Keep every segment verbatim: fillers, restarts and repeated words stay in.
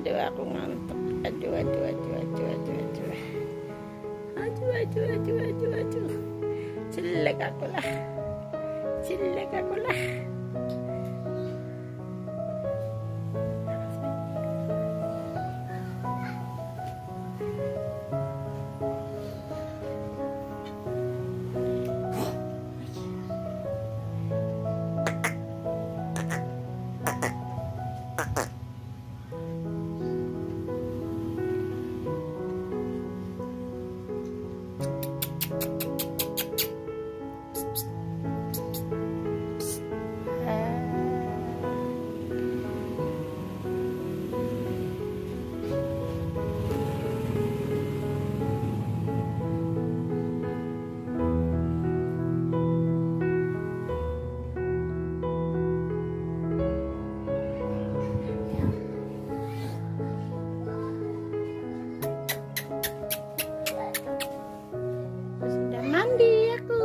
Aduh, aku ngantuk. Aduh, aduh, aduh, aduh, aduh, aduh. Aduh, aduh, aduh, aduh, aduh. Jelek aku lah. Jelek aku lah. Mandi aku,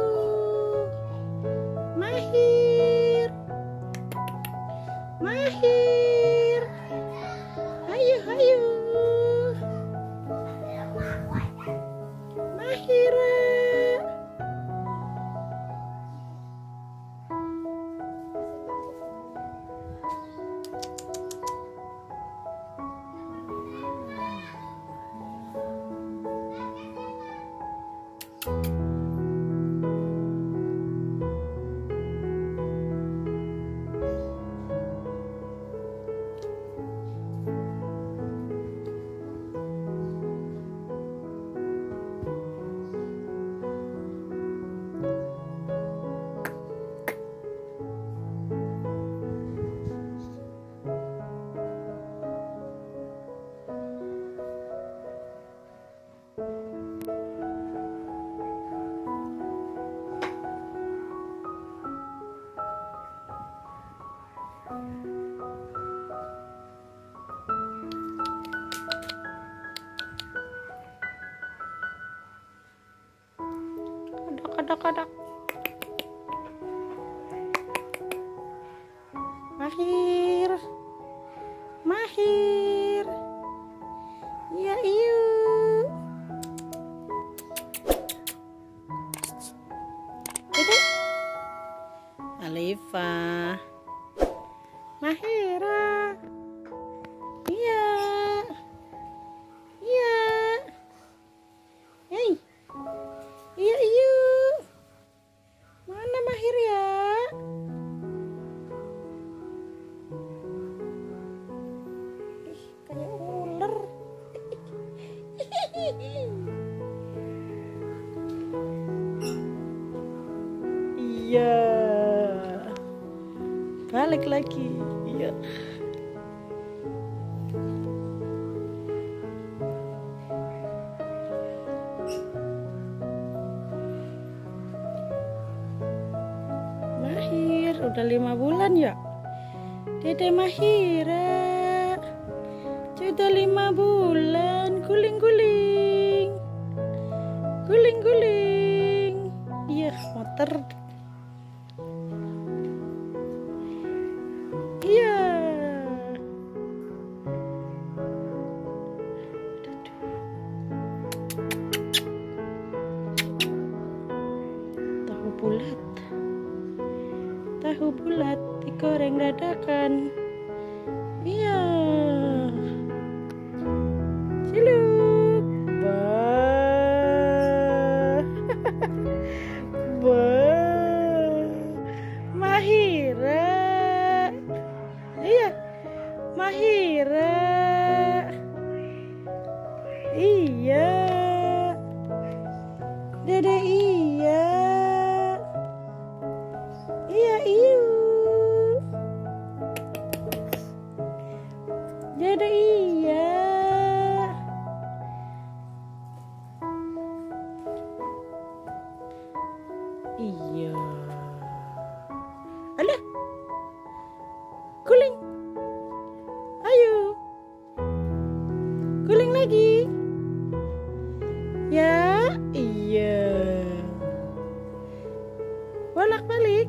Mahir, Mahir, ayo ayo, Mahira. Kodok-kodok. Mahir, Mahir, ya yuk. Itu Alifa, Mahira, iya, iya, hey, iya yuk. Mana Mahir ya? Ih, kayak ular. Iya. Balik lagi. Iya. Mahir udah lima bulan ya, Dede Mahira sudah lima bulan. Guling guling, guling guling. Iya, motor. Iya. Tahu bulat. Tahu bulat digoreng dadakan. Iya. Ciluk. Bah. Bah. Mahira. Iya. Mahira. Iya. Dede iya. Iya, iu. Dede iya. Iya. Alah. Guling. Ayo. Guling lagi. Ya, iya. Bolak-balik.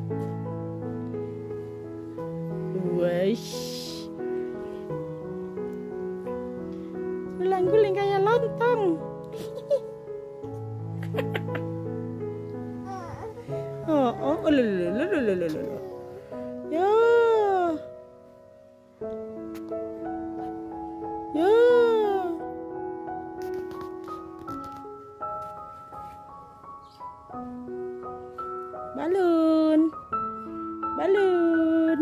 Wesh. lo lo lo. Ya. Ya. Balon. Balon.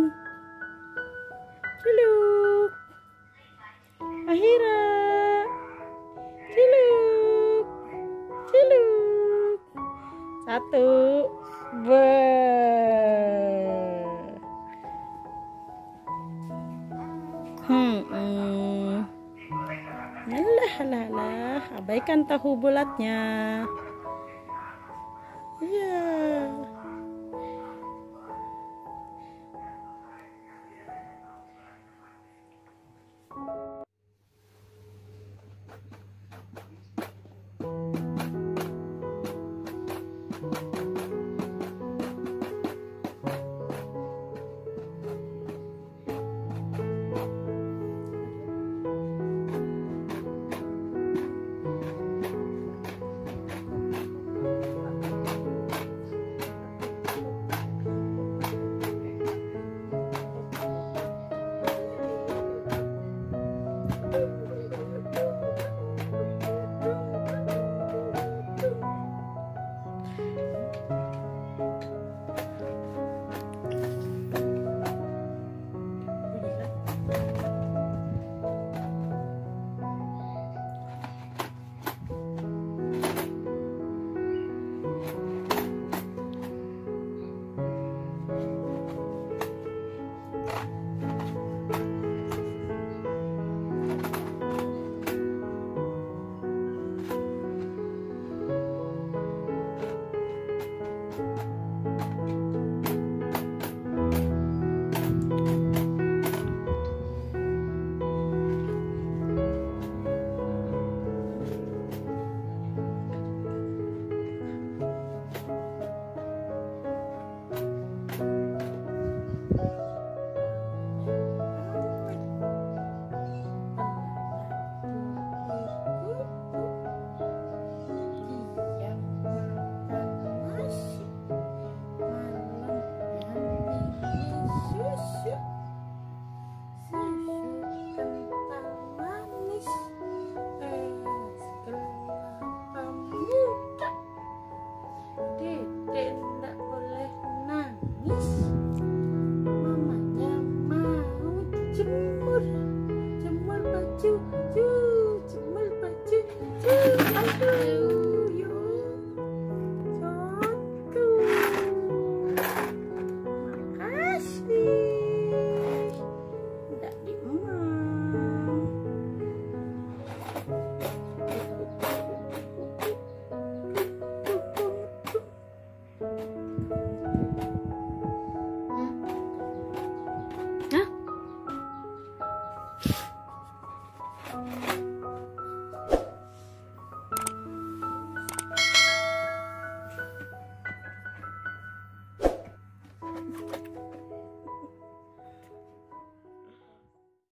Ciluk. Ahira. Ciluk. Ciluk. Satu. Be. Hmm. hmm. Alah, alah, alah. Abaikan tahu bulatnya. Iya.